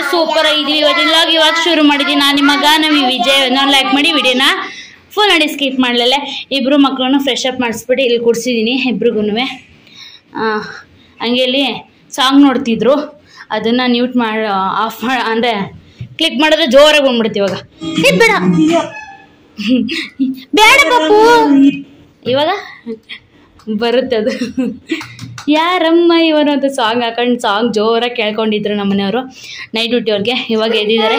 Super ಆಗಿದೀವಿ. ಇವಾಗ ಶುರು ಮಾಡಿದೀನಿ. ನಾನು ನಿಮ್ಮ ಮಗ ನವಿ ವಿಜಯ್. ನಾನು ಲೈಕ್ ಮಾಡಿ ವಿಡಿಯೋನ ಫುಲ್ ನೋಡಿ ಸ್ಕಿಪ್ ಮಾಡಲೇ. ಇಬ್ರು ಮಕ್ಕಳನ್ನು ಫ್ರೆಶ್ ಅಪ್ ಮಾಡಿಸ್ಬಿಟ್ಟು ಇಲ್ಲಿ ಕೂರಿಸಿದ್ದೀನಿ ಇಬ್ರಿಗೂ. ಹಂಗೆ ಇಲ್ಲಿ ಸಾಂಗ್ ನೋಡ್ತಿದ್ರು, ಅದನ್ನು ನ್ಯೂಟ್ ಮಾಡಿ ಆಫ್ ಮಾಡಿ ಅಂದರೆ ಕ್ಲಿಕ್ ಮಾಡಿದ್ರೆ ಜೋರಾಗಿ ಬಂದ್ಬಿಡುತ್ತೆ. ಇವಾಗ ಬೇಡ ಬೇಡ ಪಪ್ಪು, ಇವಾಗ ಬರುತ್ತೆ ಅದು. ಯಾರಮ್ಮ ಇವರು ಅಂತ ಸಾಂಗ್ ಹಾಕೊಂಡು ಸಾಂಗ್ ಜೋರಾಗಿ ಕೇಳ್ಕೊಂಡಿದ್ರು ನಮ್ಮ ಮನೆಯವರು ನೈಟ್ ಡ್ಯೂಟಿ ಅವ್ರಿಗೆ. ಇವಾಗ ಎದ್ದಿದ್ದಾರೆ.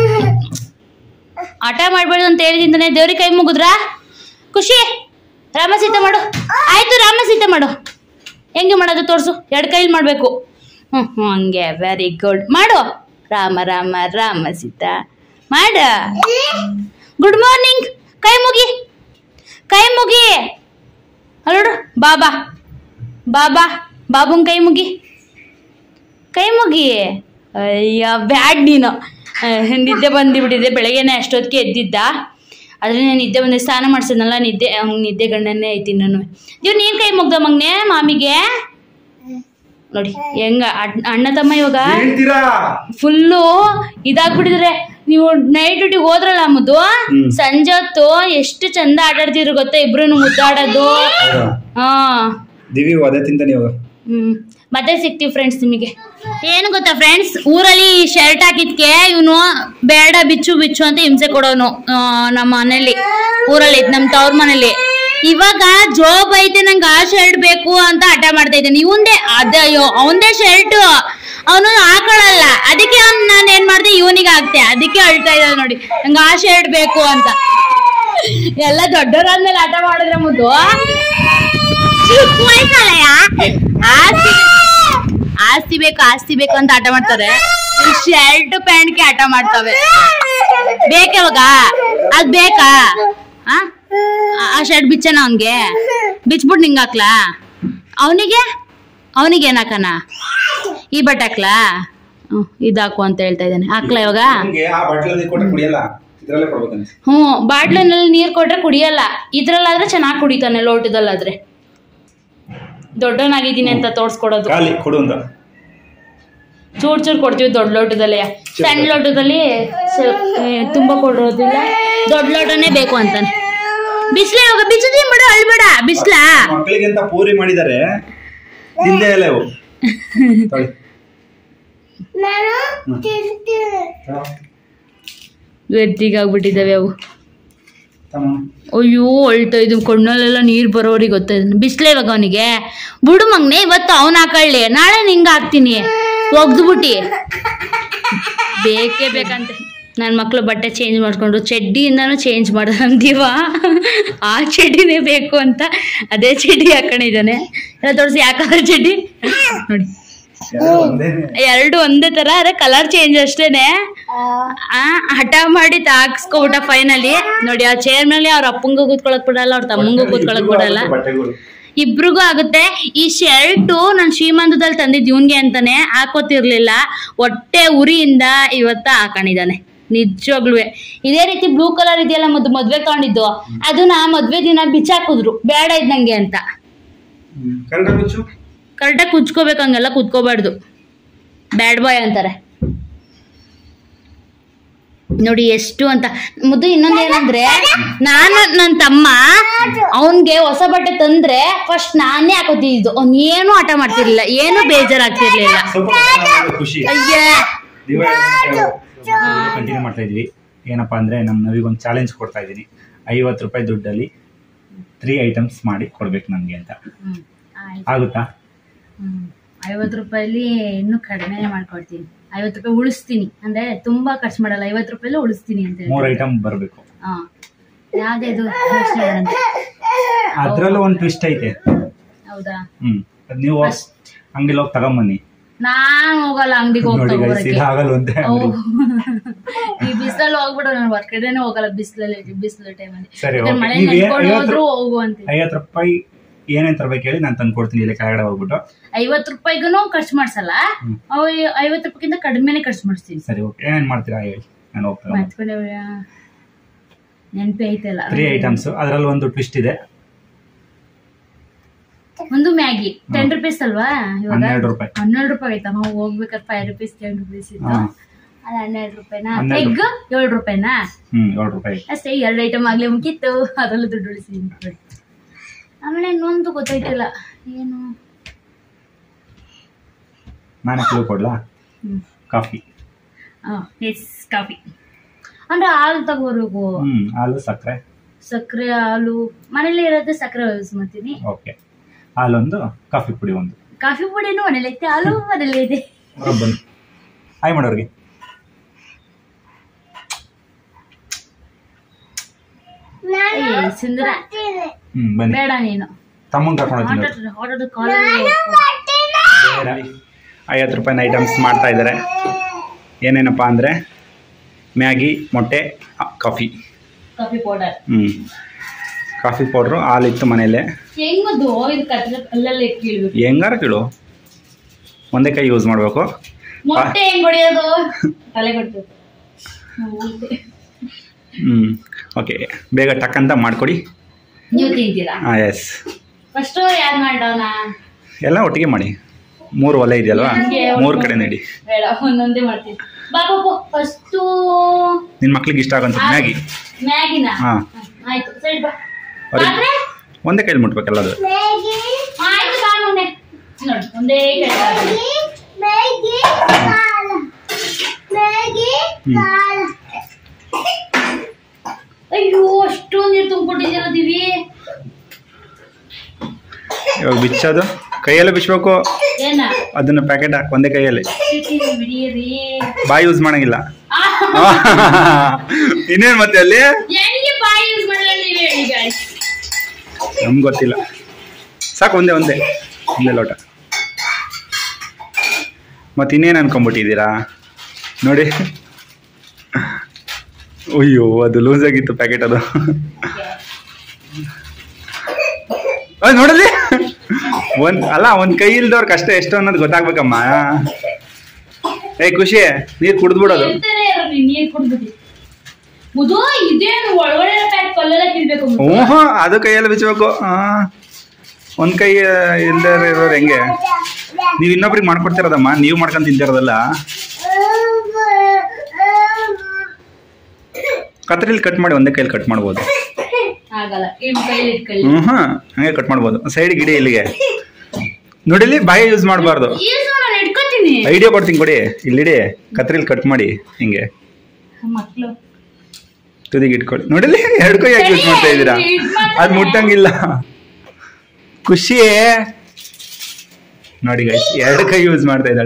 ಆಟ ಮಾಡ್ಬೇಡ್ದು ಅಂತ ಹೇಳಿದಿಂದಾನೆ ದೇವ್ರಿಗೆ ಕೈ ಮುಗಿದ್ರಾ? ಖುಷಿ ರಾಮ ಸೀತೆ ಮಾಡು. ಆಯ್ತು ರಾಮ ಸೀತೆ ಮಾಡು. ಹೆಂಗೆ ಮಾಡೋದು ತೋರಿಸು. ಎರಡು ಕೈಲಿ ಮಾಡಬೇಕು. ಹಂಗೆ ವೆರಿ ಗುಡ್. ಮಾಡು ರಾಮ ರಾಮ ರಾಮ ಸೀತಾ ಮಾಡ. Good morning. ಕೈ ಮುಗಿ, ಕೈ ಮುಗಿ. ಅಲ್ಲೋಡು ಬಾಬಾ ಬಾಬಾ ಬಾಬುಂಗ್ ಕೈ ಮುಗಿ, ಕೈ ಮುಗಿ. ಅಯ್ಯ ಬ್ಯಾಡ್ ನೀನು. ನಿದ್ದೆ ಬಂದುಬಿಟ್ಟಿದೆ. ಬೆಳಗ್ಗೆನೇ ಅಷ್ಟೊತ್ತಿಗೆ ಎದ್ದಿದ್ದ. ಆದರೆ ನಾನು ನಿದ್ದೆ ಬಂದೆ, ಸ್ನಾನ ಮಾಡಿಸಿದ್ನಲ್ಲ, ನಿದ್ದೆ ಗಂಡನ್ನೇ ಐತಿ ನಾನು. ನೀನು ಕೈ ಮುಗ್ದ ಮಗ್ನೆ ಮಾಮಿಗೆ. ನೋಡಿ ಹೆಂಗ ಅಣ್ಣ ತಮ್ಮ ಇವಾಗ ಫುಲ್ಲು ಇದಾಗ್ಬಿಟ್ಟಿದ್ರೆ. ನೀವು ನೈಟ್ ಡ್ಯೂಟಿಗೆ ಹೋದ್ರಲ್ಲ ಮುದ್ದು, ಸಂಜೆ ಹೊತ್ತು ಎಷ್ಟು ಚಂದ ಆಟಾಡ್ತಿದ್ರು ಗೊತ್ತಾ ಇಬ್ರು ಮುದ್ದಾಡೋದು. ಮತ್ತೆ ಸಿಗ್ತೀವಿ ಫ್ರೆಂಡ್ಸ್ ನಿಮಗೆ. ಏನು ಗೊತ್ತಾ ಫ್ರೆಂಡ್ಸ್, ಊರಲ್ಲಿ ಶರ್ಟ್ ಹಾಕಿದ್ಕೆ ಇವನು ಬೇಡ ಬಿಚ್ಚು ಬಿಚ್ಚು ಅಂತ ಹಿಂಸೆ ಕೊಡೋನು. ನಮ್ಮ ಮನೇಲಿ ಊರಲ್ಲಿ ನಮ್ಮ ತವ್ರ ಮನೇಲಿ. ಇವಾಗ ಜಾಬ್ ಐತೆ ನಂಗೆ ಆ ಶರ್ಟ್ ಬೇಕು ಅಂತ ಹಠ ಮಾಡ್ತಾ ಇದ್ದಾನೆ. ಇವಂದೇ ಅಯ್ಯೋ ಅವಂದೇ ಶರ್ಟ್ ಅವನು ಹಾಕೊಳ್ಳಲ್ಲ. ಅದಕ್ಕೆ ನಾನು ಏನ್ ಮಾಡ್ದೆ, ಇವನಿಗೆ ಹಾಕ್ತೆ. ಅದಕ್ಕೆ ಅಳ್ತಾ ಇದ್ದಾನೆ ನೋಡಿ, ನಂಗೆ ಆ ಶರ್ಟ್ ಬೇಕು ಅಂತ. ಎಲ್ಲ ದೊಡ್ಡವರಾದ್ಮೇಲೆ ಹಠ ಮಾಡಿದ್ರೆ ಮುದ್ದು. ಆಸ್ತಿ ಬೇಕು ಆಸ್ತಿ ಬೇಕು ಅಂತ ಹಠ ಮಾಡ್ತಾರೆ. ಶರ್ಟ್ ಪ್ಯಾಂಟ್ಗೆ ಹಠ ಮಾಡ್ತವೆ. ಬೇಕವಾಗ ಅದ್ ಬೇಕಾ? ಆ ಶರ್ಟ್ ಬಿಚ್ಚನ ಅವನ್ಗೆ, ಬಿಚ್ಬಿಟ್ಟು ನಿಂಗೆ ಹಾಕ್ಲಾ? ಅವನಿಗೆ ಏನ್ ಹಾಕನ? ಈ ಬಟ್ಟೆ ಹಾಕ್ಲಾ? ಇದಾಕು ಅಂತ ಹೇಳ್ತಾ ಇದ್ದಾನೆ. ಹಾಕ್ಲಾ ಇವಾಗ? ಬಾಟ್ಲಿನಲ್ಲಿ ನೀರ್ ಕೊಟ್ರೆ ಕುಡಿಯಲ್ಲ. ಇದ್ರಲ್ಲಾದ್ರೆ ಚೆನ್ನಾಗಿ ಕುಡಿತಾನೆ, ಲೋಟದಲ್ಲಾದ್ರೆ. ದೊಡ್ಡವನಾಗಿದ್ದೀನಿ ಅಂತ ತೋರ್ಸ್ಕೊಡೋದು. ಚೂರ್ ಚೂರ್ ಕೊಡ್ತೀವಿ ದೊಡ್ಡ ಲೋಟದಲ್ಲಿ. ಸಣ್ಣ ಲೋಟದಲ್ಲಿ ತುಂಬಾ ಕೊಡೋದಿಲ್ಲ. ದೊಡ್ಡ ಲೋಟನೇ ಬೇಕು ಅಂತಾನೆ. ಬಿಸ್ಲ ಇವಾಗ ಬಿಚ್ಚದೀನ್ ಬಿಡು, ಅಳ್ಬೇಡ. ಬಿಸ್ಲಾ ಮಕ್ಕಳಿಗೆ ಅಂತ ಪೂರಿ ಮಾಡಿದ್ದಾರೆ. ವೆತ್ತಿಗಾಗ್ಬಿಟ್ಟಿದ್ದಾವೆ ಅವು. ಅಯ್ಯೋ ಅಳ್ತಾ ಇದ್ವು, ಕಣ್ಣಲ್ಲೆಲ್ಲ ನೀರು ಬರೋರಿಗೆ ಗೊತ್ತಾಯ್ತು. ಬಿಸ್ಲೇ ಇವಾಗ ಅವನಿಗೆ. ಬಿಡು ಮಗ್ನೆ, ಇವತ್ತು ಅವನು ಹಾಕೊಳ್ಳಿ, ನಾಳೆ ನಿಂಗೆ ಹಾಕ್ತೀನಿ. ಒಗ್ದ್ಬಿಟ್ಟಿ ಬೇಕೇ ಬೇಕಂತೆ. ನನ್ನ ಮಕ್ಕಳು ಬಟ್ಟೆ ಚೇಂಜ್ ಮಾಡಿಕೊಂಡ್ರು. ಚಡ್ಡಿಯಿಂದನೂ ಚೇಂಜ್ ಮಾಡೋದು ಅಂತೀವ. ಆ ಚಡ್ಡಿನೇ ಬೇಕು ಅಂತ ಅದೇ ಚಡ್ಡಿ ಹಾಕೊಂಡಿದ್ದಾನೆ. ಎಲ್ಲ ತೋರಿಸಿ ಯಾಕಂದ್ರೆ ಚಡ್ಡಿ ನೋಡಿ, ಎರಡು ಒಂದೇ ತರ, ಅದೇ ಕಲರ್ ಚೇಂಜ್ ಅಷ್ಟೇನೆ. ಹಠ ಮಾಡಿ ಹಾಕ್ಸ್ಕೊಬಿಟ್ಟ ಫೈನಲಿ. ನೋಡಿ ಆ ಚೇರ್ ಮೇಲೆ ಅವ್ರ ಅಪ್ಪಂಗೂ ಕೂತ್ಕೊಳಕ್ ಬಿಡಲ್ಲ, ಅವ್ರ ತಮ್ಮಂಗೂ ಕೂತ್ಕೊಳಕ್ ಬಿಡಲ್ಲ. ಇಬ್ರಿಗೂ ಆಗುತ್ತೆ. ಈ ಶರ್ಟು ನಾನು ಶ್ರೀಮಂತದಲ್ಲಿ ತಂದಿದ್ದು ಇವನ್ಗೆ ಅಂತಾನೆ, ಹಾಕೋತಿರ್ಲಿಲ್ಲ. ಹೊಟ್ಟೆ ಉರಿಯಿಂದ ಇವತ್ತ ಹಾಕೊಂಡಿದ್ದಾನೆ ನಿಜವಾಗ್ಲೂ. ಇದೇ ರೀತಿ ಬ್ಲೂ ಕಲರ್ ಇದೆಯಲ್ಲ ಮದ್ವೆ ತಗೊಂಡಿದ್ದು, ಅದನ್ನ ಮದ್ವೆ ದಿನ ಬಿಚ್ಚಾಕಿದ್ರು, ಬೇಡ ಇದ್ದಂಗೆ ಅಂತ. ಕರೆಕ್ಟಾಗಿ ಕುಚ್ಕೋಬೇಕು, ಹಂಗೆಲ್ಲ ಕುತ್ಕೋಬಾರ್ದು, ಬ್ಯಾಡ್ ಬಾಯ್ ಅಂತಾರೆ ನೋಡಿ ಎಷ್ಟು ಅಂತ. ಮುದ್ದು ಇನ್ನೊಂದೇನಂದ್ರೆ, ನಾನು ನನ್ನ ತಮ್ಮ ಅವನ್ಗೆ ಹೊಸ ಬಟ್ಟೆ ತಂದ್ರೆ ಫಸ್ಟ್ ನಾನೇ ಹಾಕೋತಿದ್ದು. ಅವ್ನು ಏನು ಆಟ ಮಾಡ್ತಿರ್ಲಿಲ್ಲ, ಏನು ಬೇಜಾರಾಗ್ತಿರ್ಲಿಲ್ಲ. ಕಂಟಿನ್ಯೂ ಮಾಡ್ತಾ ಇದೀವಿ. ಏನಪ್ಪಾ ಅಂದ್ರೆ, ನಮ್ಮ ನವಿಗೊಂದು ಚಾಲೆಂಜ್ ಕೊಡ್ತಾ ಇದೀನಿ. 50 ರೂಪಾಯಿ ದುಡ್ಡಲ್ಲಿ 3 ಐಟಮ್ಸ್ ಮಾಡಿ ಕೊಡ್ಬೇಕು ನಮ್ಗೆ ಅಂತ. ಆಗುತ್ತಾ? 50 ರೂಪಾಯಿಲಿ ಇನ್ನೂ ಕಡಿಮೆ ಮಾಡ್ಕೊಡ್ತೀನಿ. 50 ರೂಪಾಯಿ ಉಳಿಸ್ತೀನಿ, ಅಂದ್ರೆ ತುಂಬಾ ಖರ್ಚು ಮಾಡಲ್ಲ. 50 ರೂಪಾಯಿಲಿ ಉಳಿಸ್ತೀನಿ ಅಂತ. 3 ಐಟಮ್ ಬರ್ಬೇಕು. ಯಾವ್ದು? ಅದ್ರಲ್ಲೂ ಒಂದು ಟ್ವಿಸ್ಟ್ ಐತೆ. ಹೌದಾ? ನೀವು ಹಂಗೆಲ್ಲ ಹೋಗಿ ತಗೊಂಬನ್ನಿ. ನಾನ್ ಹೋಗಲ್ಲ ಅಂಗಡಿಗೆ ಹೋಗ್ತಾ. ಈ ಬಿಸಿಲಲ್ಲಿ ಹೋಗ್ಬಿಡು, ನಾನು ಹೊರಗಡೆನೆ ಹೋಗಲ್ಲ ಬಿಸಿಲು ಟೈಮಲ್ಲಿ. ಮಳೆ ಹೋದ್ರು ಹೋಗು ಅಂತ. 50 ರೂಪಾಯಿ ಏನೇನ್ ತರ್ಬೇಕು ಹೇಳಿ, ನಾನು ತಂದು ಕೊಡ್ತೀನಿ. ಇಲ್ಲಿ ಕೆಳಗಡೆ ಹೋಗ್ಬಿಟ್ಟು 50 ರೂಪಾಯಿಗೂ ಖರ್ಚು ಮಾಡ್ಸಲ್ಲ. 50 ರೂಪಾಯಿಗಿಂತ ಕಡಿಮೆನೆ ಖರ್ಚು ಮಾಡಿಸ್ತೀನಿ. ಸರಿ, ಓಕೆ. ಏನೇನ್ ಮಾಡ್ತೀರಾ ಹೇಳಿ, ನಾನು ಹೋಗ್ತೀನಿ. ನೆನಪಿ ಐತಲ್ಲ. 3 ಐಟಮ್ಸ್. ಅದ್ರಲ್ಲಿ ಒಂದು ಟ್ವಿಸ್ಟ್ ಇದೆ. ಒಂದು ಮ್ಯಾಗಿ 10 ರೂಪೀಸ್ ಅಲ್ವಾ? ಇವಾಗ 12 ರೂಪಾಯಿ. 12 ರೂಪಾಯಿ ಆಯ್ತಾ? ನಾವು ಹೋಗ್ಬೇಕಾದ್ರೆ 5 ರೂಪೀಸ್ 10 ರೂಪೀಸ್ ಇತ್ತು. ಅದು 12 ರೂಪಾಯಿನಾ? ಎಗ್ 7 ರೂಪಾಯಿನಾ? 7 ರೂಪಾಯಿ ಅಷ್ಟೇ. 2 ಐಟಮ್ ಆಗ್ಲೇ ಮುಗಿತ್ತು, ಅದರಲ್ಲೂ ದುಡ್ಡು ಉಳಿಸಿ. ಆಮೇಲೆ ಇನ್ನೊಂದು ಗೊತ್ತಾಯ್ತಿಲ್ಲ ಏನು. ನಾನು ಕ್ಲೂ ಕೊಡ್ಲಾ? ಕಾಫಿ. Yes, coffee. ಅಂದ್ರೆ ಹಾಲು ತಗೋಬೇಕು. ಹಾಲು, ಸಕ್ಕರೆ. ಸಕ್ಕರೆ, ಹಾಲು ಮನೇಲಿ ಇರೋದು, ಸಕ್ಕರೆ ಯೂಸ್ ಮಾಡ್ತೀನಿ. ಓಕೆ, ಹಾಲೊಂದು, ಕಾಫಿ ಪುಡಿ ಒಂದು. ಕಾಫಿ ಪುಡಿನೂ ಮನೇಲಿ ಐತೆ, ಹಾಲು ಮನೇಲಿ ಇದೆ. ಬನ್ನಿ, ಹಾಯ್ ಮಾಡೋರಿಗೆ. ಸುಂದರ ಬನ್ನಿ, ಬೇಡ ನೀನು ತಮ್ಮನ್ ಕರ್ಕೊಂಡು 50 ರೂಪಾಯಿನ ಐಟಮ್ಸ್ ಮಾಡ್ತಾ ಇದ್ದಾರೆ. ಏನೇನಪ್ಪ ಅಂದರೆ ಮ್ಯಾಗಿ, ಮೊಟ್ಟೆ, coffee, coffee powder. Coffee powder, ಹಾಲಿತ್ತು ಮನೇಲೆ. ಹೆಂಗದು ಇದು ಕಲ್ಲಲ್ಲಿ ಕೀಳ್ಬೇಕು? ಹೆಂಗಾರ ಕೀಳು, ಒಂದೇ ಕೈ ಯೂಸ್ ಮಾಡಬೇಕು. ಮೊಟ್ಟೆ ಹೆಂಗ್ ಹೊಡೆಯೋದು? ತಲೆ ಕೊಡ್ಬೇಕು. ಓಕೆ, ಬೇಗ ಟಕ್ಕಂತ ಮಾಡ್ಕೊಡಿ. ನೀವು ತಿಂತೀರಾ? ಎಸ್. ಫಸ್ಟು ಯಾರು ಮಾಡೋಣ? ಎಲ್ಲ ಒಟ್ಟಿಗೆ ಮಾಡಿ. 3 ಒಲೆ ಇದೆಯಲ್ವಾ, 3 ಕಡೆ ನೀಡಿ. ಬೇಡ, ಒಂದೊಂದೇ ಮಾಡ್ತೀನಿ. ಬಾಬು ಫಸ್ಟು ನಿನ್ನ ಮಕ್ಳಿಗೆ ಇಷ್ಟ ಆಗಂತ ಮ್ಯಾಗಿ. ಮ್ಯಾಗಿನ? ಹಾಂ, ಆಯ್ತು, ಸರಿ ಬಾ. ಒಂದೇ ಕೈಲಿ ಮುಟ್ಬೇಕಲ್ಲದು. ಆಯ್ತು, ಬಾ ಮುಂದೆ ನೋಡಿ, ಒಂದೇ ಕೈ. ಅಯ್ಯೋ, ಅಷ್ಟೊಂದು ನೀರು ತುಂಬಿಕೊಟ್ಟಿದ್ದೀರ ದಿವಿ. ಇವಾಗ ಬಿಚ್ಚೋದು ಕೈಯಲ್ಲೇ ಬಿಚ್ಚಬೇಕು. ಏನ ಅದನ್ನ ಪ್ಯಾಕೆಟ್ ಹಾಕಿ ಒಂದೇ ಕೈಯಲ್ಲಿ. ಬಿಡಿಯರಿ, ಬಾಯಿ ಯೂಸ್ ಮಾಡಂಗಿಲ್ಲ. ಇನ್ನೇನು ಮತ್ತೆ ಅಲ್ಲಿ ಹೆಂಗೆ ಬಾಯಿ ಯೂಸ್ ಮಾಡಲ್ಲ ನೀವು ಹೇಳಿ ಗಾಯ್ಸ್? ನಮ್ಗೆ ಗೊತ್ತಿಲ್ಲ. ಸಾಕು, ಒಂದೇ ಲೋಟ. ಮತ್ತೆ ಇನ್ನೇನು ಅನ್ಕೊಂಡ್ಬಿಟ್ಟಿದ್ದೀರಾ ನೋಡಿ. ಅಯ್ಯೋ, ಅದು ಲೂಸ್ ಆಗಿತ್ತು ಪ್ಯಾಕೆಟ್. ಅದು ನೋಡಲಿ, ಒಂದ್ ಕೈ ಇಲ್ದವ್ರ ಕಷ್ಟ ಎಷ್ಟು ಅನ್ನೋದು ಗೊತ್ತಾಗ್ಬೇಕಮ್ಮ. ಖುಷಿ, ನೀರ್ ಕುಡ್ದ್ಬಿಡೋದು. ನೀರ್ ಕುಡ್ಬಿಡಿ. ಇದೇನು ಒಳಗಡೆ ಕಲ್ಲೆಲ್ಲ ಕೀಳ್ಬೇಕು? ಅದು ಕೈಯೆಲ್ಲ ಬಿಚ್ಚಬೇಕು. ಒಂದ್ ಕೈ ಇಲ್ದೇ ಇರೋರು ಹೆಂಗೆ? ನೀವ್ ಇನ್ನೊಬ್ರಿಗೆ ಮಾಡ್ಕೊಡ್ತಿರೋದಮ್ಮ, ನೀವ್ ಮಾಡ್ಕೊಂಡ್ ತಿಂತಿರೋದಲ್ಲ. ಕತ್ರಿಲಿ ಕಟ್ ಮಾಡಿ ಒಂದೇ ಕೈಲಿ ಕಟ್ ಮಾಡ್ಬೋದು. ಹಂಗೆ ಕಟ್ ಮಾಡ್ಬೋದು. ಸೈಡ್ ಗಿಡಿ ಇಲ್ಲಿಗೆ ನೋಡಿಲಿ, ಬಾಯಿ ಯೂಸ್ ಮಾಡಬಾರ್ದು. ಐಡಿಯಾ ಕೊಡ್ತೀನಿ ಕೊಡಿ. ಇಲ್ಲಿಡಿ, ಕತ್ರಿಲಿ ಕಟ್ ಮಾಡಿ ಹಿಂಗೆ ತುದಿಗೆ ಇಟ್ಕೊಳ್ಳಿ. ನೋಡಿಲಿ, 2 ಕೈ ಯಾಕೆ ಯೂಸ್ ಮಾಡ್ತಾ ಇದ್ದೀರಾ? ಅದು ಮುಟ್ಟಂಗಿಲ್ಲ. ಖುಷಿ ನೋಡಿ ಗೈಸ್, 2 ಕೈ ಯೂಸ್ ಮಾಡ್ತಾ ಇದ್ದಾಳೆ.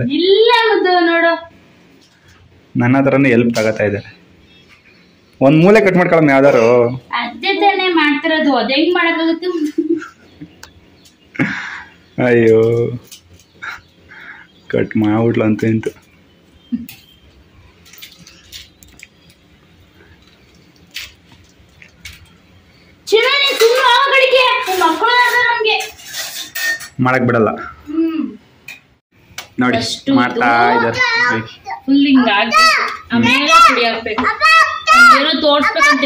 ನನ್ನ ಹತ್ರನೂ ಎಲ್ಪ್ ತಗೋತಾ ಇದ್ದಾರೆ. ಒಂದ್ ಮೂಲೆ ಕಟ್ ಮಾಡ್ಕೊಳಮ್ಮ ಯಾವ್ದಾರು. ಅದೇ ತಾನೇ ಮಾಡ್ತಿರೋದು, ಅದ ಹೆಂಗ್ ಮಾಡಕ್ಕಾಗುತ್ತೆ? ಅಯ್ಯೋ, ಕಟ್ ಮಾಡ್ಬಿಟ್ಲ ಅಂತ ಇಂತು. ಮಾಡಕ್ ಬಿಡಲ್ಲ ನೋಡಿ, ಮಾಡ್ತಾ ಇದ್ದಾರೆ. ಫುಲ್ ಹಿಂಗಾಗಿ ಆಮೇಲೆ ಪುಡಿ ಹಾಕ್ಬೇಕು. ಏನೋ ತೋರ್ಸ್ಬೇಕಂತ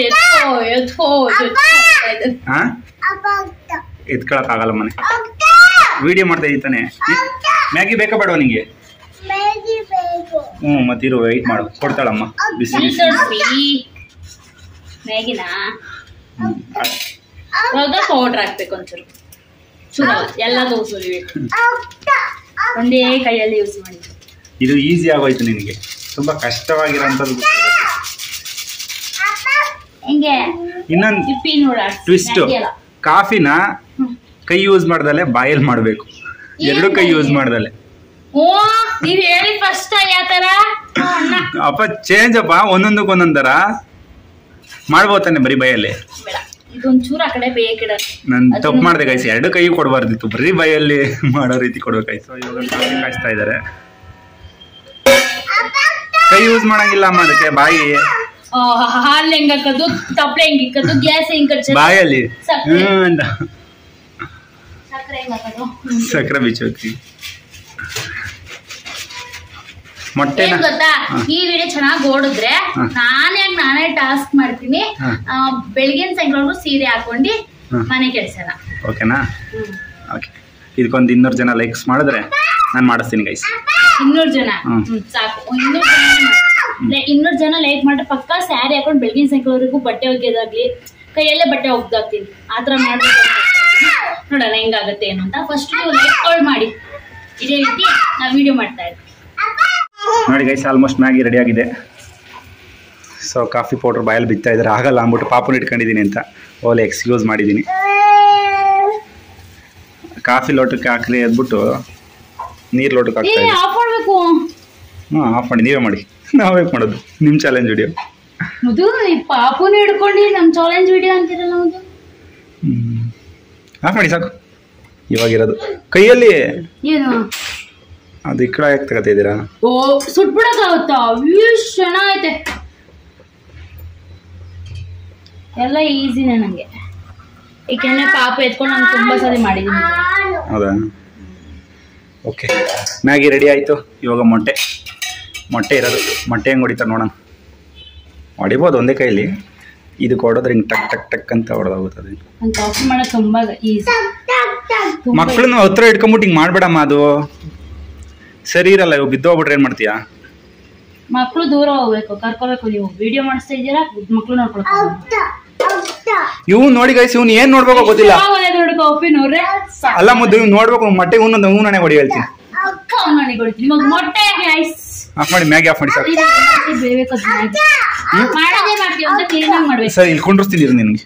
ಎತ್ಕೊಳಕ್ ಆಗಲ್ಲ ಮನೆ. ವಿಡಿಯೋ ಮಾಡ್ತಾ ಇದ್ದಾನೆ. ಮ್ಯಾಗಿ ಬೇಕಾ ಬೇಡವಾ ನಿಂಗೆ? ಮತ್ತಿರು, ವೆಯ್ಟ್ ಮಾಡು, ಕೊಡ್ತಾಳಮ್ಮ ಬಿಸಿ ಬಿಸಿ ಮ್ಯಾಗಿನ. ಪೌಡರ್ ಹಾಕ್ಬೇಕು ಒಂಚೂರು, ಚೂರಲ್ಲ, ಎಲ್ಲದೂ ಸುರಿಬೇಕು. ಒಂದೇ ಕೈಯಲ್ಲಿ ಯೂಸ್ ಮಾಡಿ. ಇದು ಈಸಿ ಆಗೋಯ್ತು ನಿನಗೆ, ತುಂಬಾ ಕಷ್ಟವಾಗಿರೋಂಥದ್ದು. ಇನ್ನೊಂದು ಟ್ವಿಸ್ಟ್, ಕಾಫಿನ ಕೈ ಯೂಸ್ ಮಾಡ್ದಲೆ ಬಾಯಲ್ಲಿ ಮಾಡ್ಬೇಕು. 2 ಕೈ ಯೂಸ್ ಮಾಡ್ದಲೆ. ನೀವ್ ಹೇಳಿ ಫಸ್ಟ್ ಯಾತರ ಅಪ್ಪ ಚೇಂಜ್ ಅಪ್ಪ, ಒಂದೊಂದಕ್ಕೊಂದೊಂದರ ಮಾಡ್ಬೋತಾನೆ ಬರೀ ಬಾಯಲ್ಲಿ. ಇದೊಂಚೂರು ಆ ಕಡೆ ಬೇಕಿಡ. ನಾನು ತಪ್ಪು ಮಾಡಿದೆ ಗೈಸ್, 2 ಕೈ ಕೊಡಬಾರ್ದಿತ್ತು, ಬರೀ ಬಾಯಲ್ಲಿ ಮಾಡೋ ರೀತಿ ಕೊಡ್ಬೇಕಾಯ್ತು. ಇವಾಗ ಕಾಫಿ ಕಾಯಿಸ್ತಾ ಇದ್ದಾರೆ. ಕೈ ಯೂಸ್ ಮಾಡಂಗಿಲ್ಲ ಅಮ್ಮ ಅದಕ್ಕೆ, ಬಾಯಿ. ಹಾಲು ಹೆಂಗ್ ಹಾಕೋದು, ತಪ್ಪಲೆ ಹೆಂಗ್ ಇಕ್ಕೋದು, ಗ್ಯಾಸ್ ಹೆಂಗ್ ಕಚ್ಚೋದು, ಬಾಯಲ್ಲಿ ಸಕ್ಕರೆ ಹೆಂಗ್ ಹಾಕೋದು, ಸಕ್ಕರೆ ಬಿಚ್ಚೋಕಿ. ಮೊಟ್ಟೆ ಗೊತ್ತಾ, ಈ ವಿಡಿಯೋ ಚೆನ್ನಾಗಿ ಓಡಿದ್ರೆ ನಾನೇ ಟಾಸ್ಕ್ ಮಾಡ್ತೀನಿ. ಬೆಳಿಗ್ಗೆ ಸಾಯಂಕಾಲ ಸೀರೆ ಹಾಕೊಂಡು ಮನೆ ಕೆಲ್ಸನ. ಓಕೆನಾ? ಓಕೆ, ಇದಕ್ಕೊಂದು 200 ಜನ ಲೈಕ್ಸ್ ಮಾಡಿದ್ರೆ ನಾನು ಮಾಡಿಸ್ತೀನಿ ಗೈಸ್. 200 ಜನ ಸಾಕು. 200 ಜನ 200 ಜನ ಲೈಕ್ ಮಾಡ್ರೆ ಪಕ್ಕ ಸ್ಯಾರಿ ಹಾಕೊಂಡು ಬೆಳಗಿನ ಸಾಯಂಕಾಲವರೆಗೂ ಬಟ್ಟೆ ಒಗೆಯೋದಾಗ್ಲಿ ಕೈಯಲ್ಲೇ ಬಟ್ಟೆ ಒಗ್ದಾಕ್ತೀನಿ ಆ ಥರ ಮಾಡ್ಬೇಕು ನೋಡೋಣ ಹೆಂಗಾಗತ್ತೆ ಏನು ಅಂತ. ಫಸ್ಟ್ ನೀವು ಲೈಕ್ ಮಾಡಿ ಇದೇ ರೀತಿ ನಾವು ವಿಡಿಯೋ ಮಾಡ್ತಾ ಇದ್ವಿ. ನೋಡಿ ಗೈಸ್ ಆಲ್ಮೋಸ್ಟ್ ಮ್ಯಾಗಿ ರೆಡಿ ಆಗಿದೆ. ಸೊ ಕಾಫಿ ಪೌಡ್ರ್ ಬಾಯಲ್ಲಿ ಬಿತ್ತಾ ಇದ್ದಾರೆ, ಆಗಲ್ಲ ಅಂದ್ಬಿಟ್ಟು ಪಾಪುನ ಇಟ್ಕೊಂಡಿದ್ದೀನಿ ಅಂತ ಓಲೆ ಎಕ್ಸ್ಕ್ಯೂಸ್ ಮಾಡಿದ್ದೀನಿ. ಕಾಫಿ ಲೋಟಕ್ಕೆ ಹಾಕಲಿ ಅಂದ್ಬಿಟ್ಟು ನೀರು ಲೋಟಕ್ಕೆ ಹಾಕ್ತಾ ಇದ್ದೀನಿ. ಆಫ್ ಮಾಡಬೇಕು. ಆಫ್ ಮಾಡಿ, ನೀವೇ ಮಾಡಿ, ನಾವು ಹೇಗೆ ಮಾಡೋದು? ನಿಮ್ಮ ಚಾಲೆಂಜ್ ವಿಡಿಯೋ ಅದು ಪಾಪುನ ಹಿಡ್ಕೊಂಡು ನಮ್ಮ ಚಾಲೆಂಜ್ ವಿಡಿಯೋ ಅಂತಿರಲ್ಲ ಅದು. ಆಫ್ ಮಾಡಿ ಸಾಕು. ಇವಾಗಿರೋದು ಕೈಯಲ್ಲಿ ಏನು ಅದು ಈ ಕಡೆ ಯಾಕೆ ತಗೋತಿದ್ದೀರಾ? ಓ ಸುಟ್ಬಿಡಕ್ಕಾಗುತ್ತಾ? ಚೆನ್ನಾಗೈತೆ ಎಲ್ಲ ಈಸಿನೇ ನನಗೆ. ಏಕೆಂದ್ರೆ ಪಾಪ ಎತ್ಕೊಂಡು ನಾನು ತುಂಬ ಸರಿ ಮಾಡಿದ್ದೀನಿ. ಹೌದಾ? ಓಕೆ, ಮ್ಯಾಗಿ ರೆಡಿ ಆಯಿತು. ಇವಾಗ ಮೊಟ್ಟೆ ಇರೋದು. ಮೊಟ್ಟೆ ಹೆಂಗೆ ಹೊಡಿತಾರೆ ನೋಡೋಣ. ಹೊಡಿಬೋದು ಒಂದೇ ಕೈಯಲ್ಲಿ, ಇದಕ್ಕೆ ಹೊಡೋದ್ರೆ ಹಿಂಗೆ ಟಕ್ ಟಕ್ ಟಕ್ ಅಂತ ಹೊಡೆದೋಗುತ್ತದೆ. ಕಾಫಿ ಮಾಡೋದು ತುಂಬ ಈಸಿ. ಮಕ್ಕಳನ್ನ ಹತ್ರ ಇಟ್ಕೊಂಬಿಟ್ಟು ಹಿಂಗೆ ಮಾಡಬೇಡಮ್ಮ, ಅದು ಸರಿ ಇರಲ್ಲ. ಇವು ಬಿದ್ದೋಗ್ಬಿಟ್ರೆ ಏನು ಮಾಡ್ತೀಯಾ? ಮಕ್ಕಳು ದೂರ ಹೋಗ್ಬೇಕು, ಕರ್ಕೋಬೇಕು. ನೀವು ವಿಡಿಯೋ ಮಾಡಿಸ್ತಾ ಇದ್ದೀರಾ, ಮಕ್ಕಳು ನೋಡ್ಕೊಳ್ಬೇಕು. ಇವ್ ನೋಡಿ ಗೈಸ್, ಇವ್ನು ಏನ್ ನೋಡ್ಬೇಕೋ ಗೊತ್ತಿಲ್ಲ. ಕಾಫಿ ನೋಡ್ರೆ ಅಲ್ಲ ಮುದ್ದು, ಇವ್ ನೋಡ್ಬೇಕು. ಮೊಟ್ಟೆ ಹೂನಾನೆ ಹೊಡಿ ಹೇಳ್ತೀನಿ. ಮೊಟ್ಟೆ ಆಫ್ ಮಾಡಿ, ಮ್ಯಾಗಿ ಆಫ್ ಮಾಡಿ ಸಾಕು. ಸರಿ, ಇಲ್ಲಿ ಕುಂಡ್ರಿಸ್ತೀನಿ ನಿನ್ಗೆ.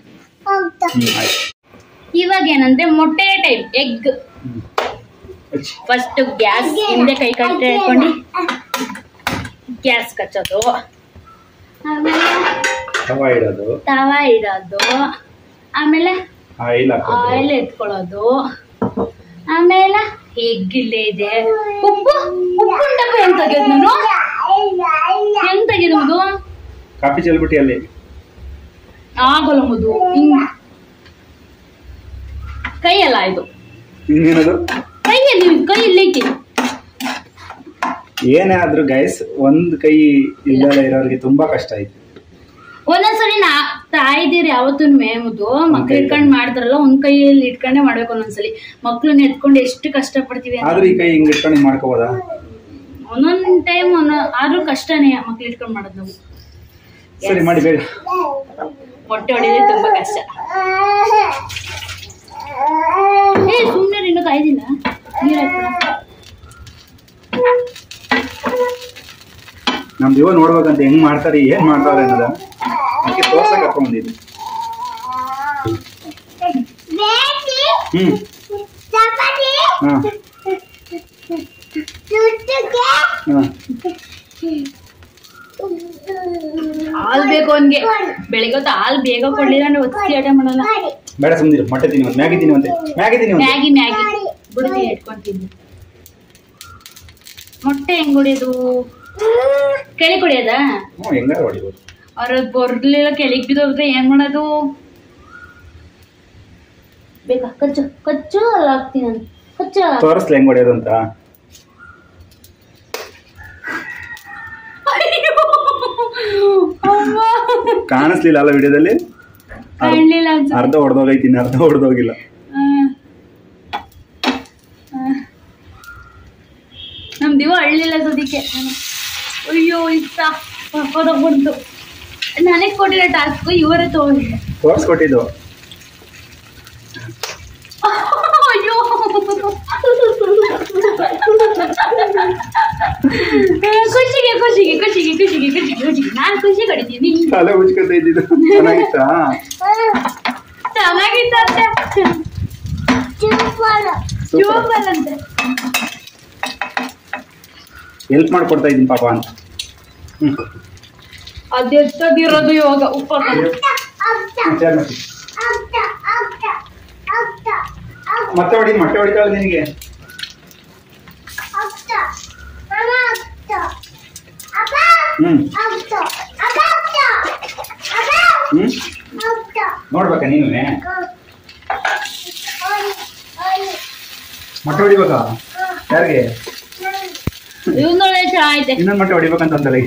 ಇವಾಗ ಏನಂದ್ರೆ ಮೊಟ್ಟೆ ಟೈಪ್ ಎಗ್. ಫಸ್ಟ್ ಗ್ಯಾಸ್ ಹಿಂದೆ ಕೈ ಕಟ್ಟೆ ಇಟ್ಕೊಂಡು ಗ್ಯಾಸ್ ಕಚ್ಚೋದು, ಆಮೇಲೆ ತವಾ ಇಡೋದು, ಆಮೇಲೆ ಆಯಿಲ್ ಎತ್ಕೊಳ್ಳೋದು, ಆಮೇಲೆ ಎಗ್ ಇಲ್ಲೇ ಇದೆ. ಉಪ್ಪು ಡಬ್ಬ ಹೆಂಗ್ ತೆಗೆಯೋದು ನಾನು? ಹೆಂಗ್ ತೆಗೆಯೋದು? ಕಾಫಿ ಚೆಲ್ಬಿಟ್ಟಿ ಅಲ್ಲಿ ಆಗಲ್ಲ ಮುದು. ಕೈಯಲ್ಲ ಇದು, ಕೈಯಲ್ಲಿ ಕೈ ಇಲ್ಲೈತಿ. ಏನೇ ಆದ್ರೂ ಗೈಸ್, ಒಂದ್ ಕೈ ಇಲ್ಲದೆ ಇರೋರಿಗೆ ತುಂಬಾ ಕಷ್ಟ ಐತಿ. ಒಂದೊಂದ್ಸರಿ ತಾಯಿದೀರ್ ಯಾವತ್ತೂ ಮುದ್ದು ಮಕ್ಳು ಇಟ್ಕೊಂಡ್ ಮಾಡ್ತಾರಲ್ಲ, ಒಂದ್ ಕೈಯಲ್ಲಿ ಇಟ್ಕೊಂಡೆ ಮಾಡ್ಬೇಕು. ಒಂದೊಂದ್ಸಲಿ ಮಕ್ಳನ್ನ ಎತ್ಕೊಂಡು ಎಷ್ಟು ಕಷ್ಟ ಪಡ್ತೀವಿ. ಆದ್ರೆ ಈ ಕೈ ಹಿಂಗ್ ಇಟ್ಕೊಂಡು ಮಾಡ್ಕೋಬೋದಾ? ಒಂದೊಂದ್ ಟೈಮ್ ಆದ್ರೂ ಕಷ್ಟನೇ ಮಕ್ಳು ಇಟ್ಕೊಂಡ್ ಮಾಡೋದು ನಾವು. ಸರಿ ಮಾಡಿ ಬೇಗ. ಮೊಟ್ಟೆ ಹೊಡಿದ್ರೆ ತುಂಬಾ ಕಷ್ಟ. ಸುಮ್ನೆ ಇನ್ನು ಕಾಯ್ದಿಲ್ಲ, ನೀರ್ ಹಾಕ್ಬಿಡ. ನಮ್ದು ಇವಾಗ ನೋಡ್ಬೇಕಂತ ಹೆಂಗ್ ಮಾಡ್ತಾರೆ, ಏನ್ ಮಾಡ್ತಾರೆ ಅನ್ನೋದ ಅದಕ್ಕೆ ತೋರ್ಸಕ್ ಹಾಕೊಂಡ್ಬಂದಿದ್ವಿ. ಹಾಲ್ ಬೇಕು ಅವನ್ಗೆ. ಬೆಳಿಗ್ಗೆ ಹೊತ್ತು ಹಾಲ್ ಬೇಗ ಕೊಡ್ಲಿಲ್ಲ ಅಂದ್ರೆ ಒತ್ತಿ ಆಟ ಮಾಡಲ್ಲ. ಬೇಡ ಸುಮ್ನಿರು, ಮೊಟ್ಟೆ ತಿನ್ನಿ, ಮ್ಯಾಗಿ ತಿನ್ನುವಂತೆ. ಮ್ಯಾಗಿ ಬಿಡುತ್ತಿ ಇಟ್ಕೊಂತೀನಿ. ಮೊಟ್ಟೆ ಹೆಂಗ್ ಹೊಡಿಯೋದು? ಕೆಳಗೆ ಹೊಡಿಯೋದ? ಹೆಂಗಾರ ಹೊಡಿಬೋದು. ಅವ್ರ ಬರ್ಲಿಲ್ಲ, ಕೆಳಗೆ ಬಿದ್ದೋದ್ರೆ ಏನ್ ಮಾಡೋದು? ಬೇಕಾ? ಕಚ್ಚು ಅಲ್ಲ ಹಾಕ್ತೀನಿ ನಾನು. ಕಚ್ಚ ತೋರಿಸ್ಲಿ ಹೆಂಗ್ ಹೊಡಿಯೋದು ಅಂತ. ಕಾಣಿಸ್ಲಿಲ್ಲ ಅಲ್ಲ ವಿಡಿಯೋದಲ್ಲಿ? ಅರ್ಧ ಹೊಡೆದೋಗೈತಿ, ಅರ್ಧ ಹೊಡೆದೋಗಿಲ್ಲ. ನಮ್ದಿವ ಹಳ್ಳಿಲ್ಲ ಸದ್ಯಕ್ಕೆ. ಅಯ್ಯೋ ಇಷ್ಟ ಬಂತು. ನನಗೆ ಕೊಟ್ಟಿರೋ ಟಾಸ್ಕ್ ಇವರೇ ತೋರಿಸ್ಕೊಟ್ಟಿದ್ದು. ಅಯ್ಯೋ ಖುಷಿಗೆ ನಾನು ಖುಷಿ ಕಡಿತೀನಿ. ತಲೆ ಮುಚ್ಕೊತ ಇದ್ದಿದ್ದು ಚೆನ್ನಾಗಿತ್ತಾ? ಚೆನ್ನಾಗಿತ್ತಂತೆ. ಹೆಲ್ಪ್ ಮಾಡ್ಕೊಡ್ತಾ ಇದ್ದೀನಿ ಪಾಪ ಅಂತ. ಅದೆಷ್ಟದಿರೋದು ಇವಾಗ ಉಪ್ಪ. ಮತ್ತೆ ಮೊಟ್ಟೆ ಹೊಡಿತಾಳೆ ನಿನಗೆ. ನೋಡ್ಬೇಕಾ ನೀನು? ಮೊಟ್ಟೆ ಹೊಡಿಬೇಕಾ? ಯಾರಿಗೆ? ಇನ್ನೊಂದು ಮೊಟ್ಟೆ ಹೊಡಿಬೇಕಂತ ಅಂತಲ್ಲ.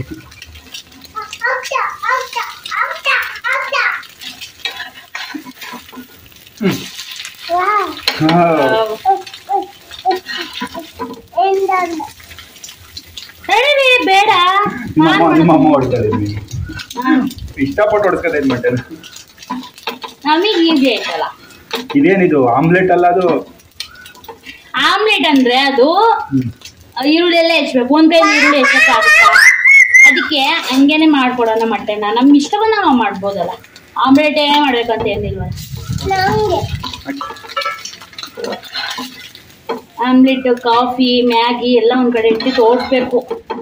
ಬೇಡ ನಿಮ್ಮ ಅಮ್ಮ ಹೊಡಿತಾರೆ ಇಷ್ಟಪಟ್ಟು ಹೊಡ್ಸ್ಕೊತಾ ಇದ್ ಮೊಟ್ಟೆನ. ನಮಗೆ ಈಸಿ ಆಯ್ತಲ್ಲ. ಇದೇನಿದು ಆಮ್ಲೆಟ್ ಅಲ್ಲ ಅದು? ಆಮ್ಲೆಟ್ ಅಂದ್ರೆ ಅದು ಈರುಳ್ಳಿ ಎಲ್ಲ ಹೆಚ್ಚಬೇಕು, ಒಂದ್ ಕೈ ಈರುಳ್ಳಿ ಹೆಚ್ಚಕ್ಕಾಗುತ್ತಾ? ಅದಕ್ಕೆ ಹಂಗೇನೆ ಮಾಡ್ಕೊಡೋಣ ಮೊಟ್ಟೆನ, ನಮ್ಗೆ ಇಷ್ಟ ಬಂದ ನಾವು ಮಾಡ್ಬೋದಲ್ಲ. ಆಮ್ಲೆಟೇ ಮಾಡ್ಬೇಕಂತ ಏನಿಲ್ವ. ಆಮ್ಲೆಟ್, ಕಾಫಿ, ಮ್ಯಾಗಿ ಎಲ್ಲ ಒಂದ್ ಕಡೆ ಇಟ್ಟು ತೋರಿಸ್ಬೇಕು.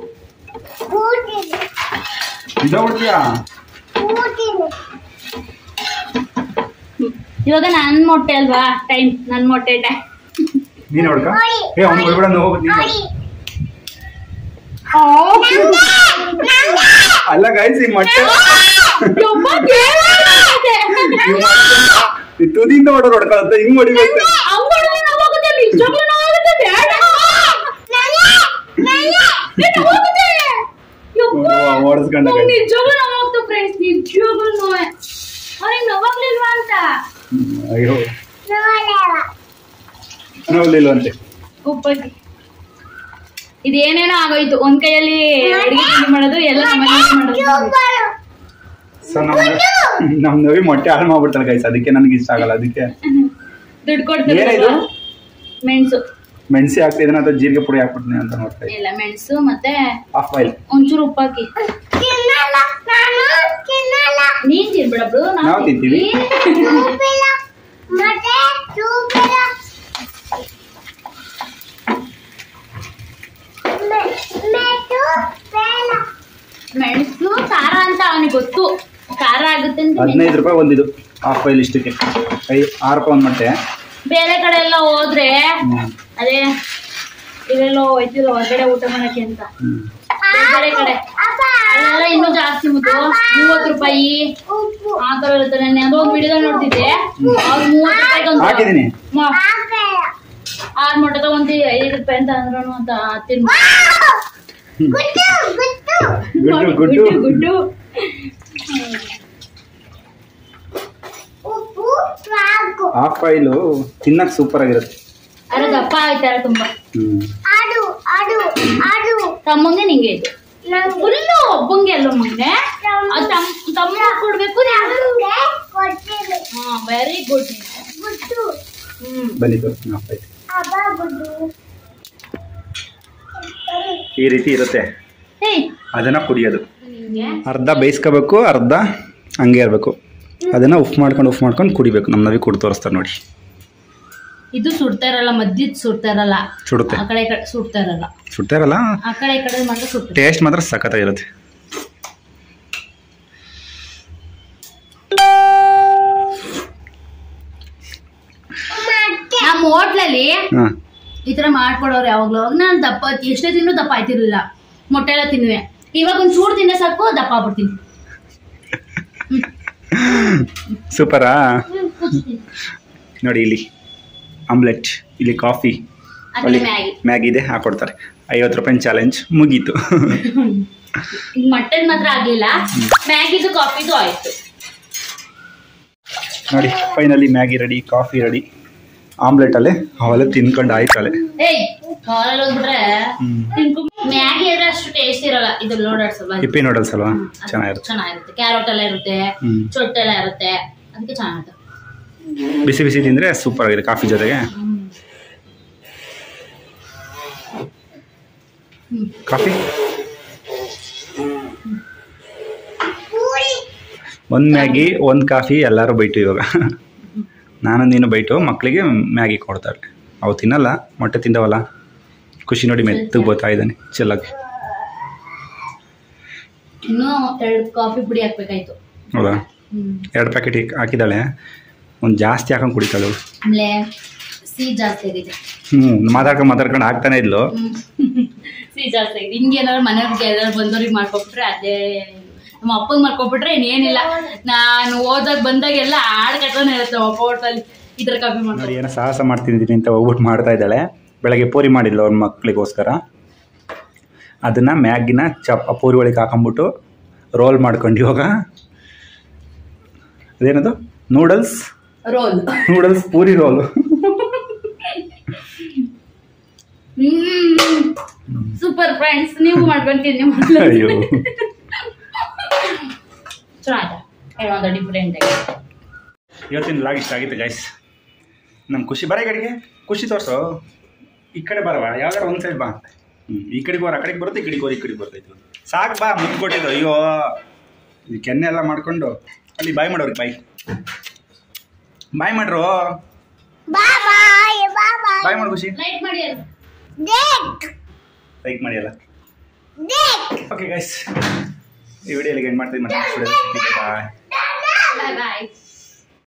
ಇವಾಗ ನನ್ ಮೊಟ್ಟೆ ಅಲ್ವಾ ಟೈಮ್, ನನ್ ಮೊಟ್ಟೆ ಟೈಮ್. ನೀನ್ ಹೊಡ್ಕ ಅಲ್ಲ ಗೈಸ್, ಈ ಮೊಟ್ಟೆ ತುದಿಯಿಂದ ಹೊಡ್ಕೊಳತ್ತ, ಹಿಂಗ್ ಹೊಡಿಬೇಕು. ಓಡಿಸ್ಕೊಂಡ ಅಯ್ಯೋ ನೋಡ್ಲಿಲ್ವಂತೆ. ಉಪ್ಪಾಗಿ ಇದೇನೇನೋ ಆಗೋಯ್ತು. ಒಂದ್ ಕೈಯಲ್ಲಿ ಅಡಿಗೆ ತಿಂಡಿ ಮಾಡೋದು ಎಲ್ಲ ಮಾಡೋದು. ಸೊ ನಮ್ ನವಿ ಮೊಟ್ಟೆ ಹಾಳು ಮಾಡ್ಬಿಡ್ತಾಳೆ ಗೈಸ್, ಅದಕ್ಕೆ ನನಗೆ ಇಷ್ಟ ಆಗಲ್ಲ. ಅದಕ್ಕೆ ದುಡ್ಡು ಕೊಡ್ತಾರೆ. ಮೆಣಸು ಮೆಣಸಿ ಹಾಕ್ತಿದ್ದೇನೆ ಅಥವಾ ಜೀರಿಗೆ ಪುಡಿ ಹಾಕ್ಬಿಡ್ತೀನಿ ಅಂತ ನೋಡ್ತಾ ಇದ್ದೀನಿ. ಇಲ್ಲ, ಮೆಣಸು ಮತ್ತೆ ಹಾಫ್ ಬಾಯ್ಲ್, ಒಂಚೂರು ಉಪ್ಪಾಕಿ. ನೀನ್ ತಿನ್ಬಿಡಬ್ರು, ನಾವು ತಿಂತೀವಿ. ಮೆಣಸು ಖಾರ ಅಂತ ಅವನಿಗೆ ಗೊತ್ತು, ಖಾರ ಆಗುತ್ತೆ ಅಂತ. 15 ರೂಪಾಯಿ ಒಂದಿದು ಹಾಫ್ ಬಾಯ್ಲ್. ಇಷ್ಟಕ್ಕೆ 6 ರೂಪಾಯಿ ಒಂದ್ ಮೊಟ್ಟೆ. ಬೇರೆ ಕಡೆ ಎಲ್ಲ ಹೋದ್ರೆ ಅದೇ ಇವೆಲ್ಲ ಹೋಯ್ತಿಲ್ಲ ಹೊರಗಡೆ ಊಟ ಮಾಡಕ್ಕೆ ಅಂತ, ಬೇರೆ ಕಡೆ ಅಲ್ಲೆಲ್ಲ ಇನ್ನೂ ಜಾಸ್ತಿ ಮುದ್ದು 30 ರೂಪಾಯಿ ಆ ತರ ಇರುತ್ತೆ. ನಾನು ಯಾವುದೋ ಒಂದು ವಿಡಿಯೋ ನೋಡ್ತಿದ್ದೆ, ಅವ್ರು 30 ರೂಪಾಯಿ 6 ಮೊಟ್ಟೆ ತಗೊಂತೀವಿ 5 ರೂಪಾಯಿ ಅಂತ ಅಂದ್ರೂ ಅಂತ ಗುಡ್ಡು ಗುಡ್ಡು. ಹಾಫ್ ಬಾಯ್ಲು ತಿನ್ನಕ್ ಸೂಪರ್ ಆಗಿರುತ್ತೆ. ಅರೆ ದಪ್ಪ ಆಯ್ತಾರೆ ತುಂಬಾ. ತಮ್ಮಂಗೆ ನಿಂಗೆ ಇದು ಫುಲ್ಲು ಒಬ್ಬಂಗೆ ಅಲ್ಲ ಮಂಗೆ ತಮ್ಮ ಕೊಡ್ಬೇಕು. Very good. ಬನ್ನಿ ಈ ರೀತಿ ಇರುತ್ತೆ. ಅದನ್ನ ಕುಡಿಯೋದು ಅರ್ಧ ಬೇಯಿಸ್ಕೋಬೇಕು, ಅರ್ಧ ಹಂಗೆ ಇರಬೇಕು. ಅದನ್ನ ಉಫ್ ಮಾಡ್ಕೊಂಡು ಕುಡಿಬೇಕು. ನಮ್ಮ ನವಿ ಕುಡಿ ತೋರಿಸ್ತಾರೆ ನೋಡಿ. ಇದು ಸುಡ್ತಾ ಇರಲ್ಲ, ಮದ್ದಿದ್ ಸುಡ್ತಾ ಇರಲ್ಲ, ಸುಡುತ್ತೆ. ಆ ಕಡೆ ಸುಡ್ತಾ ಇರಲ್ಲ, ಆ ಕಡೆ ಈ ಕಡೆ ಮಾತ್ರ ಸುಡ್ತಾ. ಟೇಸ್ಟ್ ಮಾತ್ರ ಸಖತ್ತಾಗಿರುತ್ತೆ. ನಮ್ಮ ಹೋಟ್ಲಲ್ಲಿ ಈ ತರ ಮಾಡ್ಕೊಡೋರು ಯಾವಾಗ್ಲೂ. ನಾನು ದಪ್ಪ ಎಷ್ಟೇ ತಿನ್ನೂ ದಪ್ಪ ಆಯ್ತಿರ್ಲಿಲ್ಲ, ಮೊಟ್ಟೆ ಎಲ್ಲ ತಿನ್ನುವೆ. ಇವಾಗ ಒಂದ್ ಚೂರು ತಿನ್ನೆ ಸಾಕು ದಪ್ಪ ಆಗ್ಬಿಡ್ತೀನಿ. ಸೂಪರಾ ನೋಡಿ. ಇಲ್ಲಿ ಆಮ್ಲೆಟ್, ಇಲ್ಲಿ ಕಾಫಿ, ಮ್ಯಾಗಿ ಇದೆ, ಹಾಕೊಡ್ತಾರೆ. 50 ರೂಪಾಯಿ ಚಾಲೆಂಜ್ ಮುಗೀತು. ಮಟನ್ ಮಾತ್ರ ಆಗ್ಲಿಲ್ಲ, ಮ್ಯಾಗಿದು ಕಾಫಿದು ಆಯ್ತು ನೋಡಿ. Finally Maggi ready, coffee ready, omelette ಅಲ್ಲೇ ಅವೆಲ್ಲ ತಿನ್ಕೊಂಡು ಆಯ್ತಲೆ. ಮ್ಯಾಗಿ ಅಂದ್ರೆ ಅಷ್ಟು ಟೇಸ್ಟ್ ಇರಲ್ಲ. ಇದು ನೂಡಲ್ಸ್ ಅಲ್ವಾ, ಹಿಪ್ಪಿ ನೂಡಲ್ಸ್ ಅಲ್ವಾ, ಚೆನ್ನಾಗಿರುತ್ತೆ. ಕ್ಯಾರೆಟ್ ಎಲ್ಲ ಇರುತ್ತೆ, ಚೊಟ್ಟೆ ಎಲ್ಲ ಇರುತ್ತೆ, ಅದಕ್ಕೆ ಚೆನ್ನಾಗಿರುತ್ತೆ. ಬಿಸಿ ಬಿಸಿ ತಿಂದ್ರೆ ಸೂಪರ್ ಆಗಿದೆ ಕಾಫಿ ಜೊತೆಗೆ. ಕಾಫಿ ಒಂದು ಮ್ಯಾಗಿ ಒಂದು ಕಾಫಿ ಎಲ್ಲರೂ ಬೈಟು. ಇವಾಗ ನಾನು ನೀನು ಬೈಟು, ಮಕ್ಕಳಿಗೆ ಮ್ಯಾಗಿ ಕೊಡ್ತಾರೆ. ಅವು ತಿನ್ನಲ್ಲ, ಮೊಟ್ಟೆ ತಿಂದವಲ್ಲ. ಖುಷಿ ನೋಡಿ ಮೆತ್ತಗೆ ಬೋತಾ ಇದ್ದಾನೆ ಚೆಲ್ಲಾಗಿ. ಇನ್ನೂ 2 ಕಾಫಿ ಪುಡಿ ಹಾಕ್ಬೇಕಾಯ್ತು. ಹೌದಾ, 2 ಪ್ಯಾಕೆಟ್ ಹಾಕಿದ್ದಾಳೆ. ಒಂದು ಜಾಸ್ತಿ ಹಾಕೊಂಡು ಕುಡಿತಾಳು. ಆಮೇಲೆ ಸಿಹಿ ಜಾಸ್ತಿ ಆಗಿದೆ. ಮಾತಾಡ್ಕೊಂಡು ಹಾಕ್ತಾನೆ ಇದ್ಲು. ಸಿಹಿ ಜಾಸ್ತಿ ಆಗಿದೆ. ಹಿಂಗೆ ಏನಾದ್ರು ಮನೆಯವ್ರಿಗೆ ಎಲ್ಲರೂ ಬಂದವ್ರಿಗೆ ಮಾಡ್ಕೊಬಿಟ್ರೆ ಅದೇ, ನಮ್ಮ ಅಪ್ಪಗೆ ಮಾಡ್ಕೊಬಿಟ್ರೆ ಇನ್ನೇನಿಲ್ಲ. ನಾನು ಹೋದಾಗ ಬಂದಾಗೆಲ್ಲ ಹಾಡು ಕಟ್ಟಾನೆ ಇರುತ್ತೆ ಅಪ್ಪ ಹೋಟೆಲ್. ಈ ಥರ ಕಾಫಿ ಮಾಡಿ ಏನೋ ಸಾಹಸ ಮಾಡ್ತಿದ್ದೀನಿ ಅಂತ ಹೋಗ್ಬಿಟ್ಟು ಮಾಡ್ತಾ ಇದ್ದಾಳೆ. ಬೆಳಗ್ಗೆ ಪೂರಿ ಮಾಡಿದ್ಲು ಅವ್ರ ಮಕ್ಕಳಿಗೋಸ್ಕರ. ಅದನ್ನು ಮ್ಯಾಗಿನ ಪೂರಿ ಒಳಗೆ ಹಾಕೊಂಬಿಟ್ಟು ರೋಲ್ ಮಾಡ್ಕೊಂಡು ಇವಾಗ ಅದೇನದು noodles puri roll. Super friends, ನೀವು ಮಾಡ್ಕೊಂತೀನಿ. ಅಯ್ಯೋ ಚೆನ್ನಾಯ್ತಾ ಏನೊಂದು ಡಿಫ್ರೆಂಟ್ ಆಗಿ. ಇವತ್ತಿನ ಲಾಗ್ ಇಷ್ಟ ಆಗಿತ್ತು ಗೈಸ್. ನಮ್ಮ ಖುಷಿ ಬರ ಈ ಕಡೆಗೆ, ಖುಷಿ ತೋರಿಸು. ಈ ಕಡೆ ಬರವಾ, ಯಾವ್ದಾರ ಒಂದು ಸೈಡ್ ಬಾ. ಈ ಕಡೆಗೆ ಹೋರ, ಆ ಕಡೆಗೆ ಬರುತ್ತೆ, ಈ ಕಡೆಗೆ ಹೋರ, ಈ ಕಡೆಗೆ ಬರ್ತೈತೆ. ಸಾಕು ಬಾ, ಮುದ್ದು ಕೊಟ್ಟಿದ್ದು. ಅಯ್ಯೋ ಈ ಕೆನ್ನೆ ಎಲ್ಲ ಮಾಡ್ಕೊಂಡು ಅಲ್ಲಿ ಬಾಯ್ ಮಾಡೋರಿಗೆ ಬಾಯ್ ಮಾಡ್ರು. ಬಾಯ್ ಮಾಡು ಖುಷಿ. ಲೈಕ್ ಮಾಡಿ ಅಲ್ಲ, ಲೈಕ್ ಮಾಡಿ ಅಲ್ಲ. ಓಕೆ ಗೈಸ್, ಈ ವಿಡಿಯೋಲಿಗೆ ಏನು ಮಾಡ್ತೀವಿ ಮತ್ತೆ. ಬಾಯ್ ಬಾಯ್ ಬಾಯ್.